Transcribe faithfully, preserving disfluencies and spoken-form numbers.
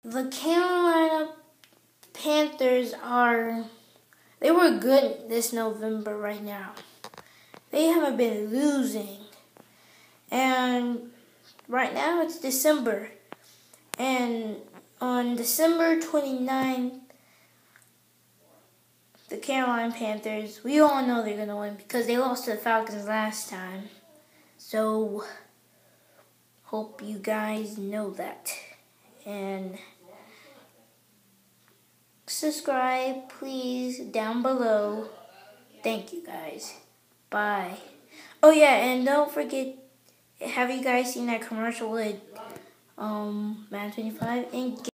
The Carolina Panthers are, they were good this November right now. They haven't been losing. And right now it's December. And on December twenty-ninth, the Carolina Panthers, we all know they're going to win because they lost to the Falcons last time. So, hope you guys know that. And subscribe, please, down below. Thank you, guys. Bye. Oh, yeah, and don't forget, have you guys seen that commercial with um, Man twenty-five? And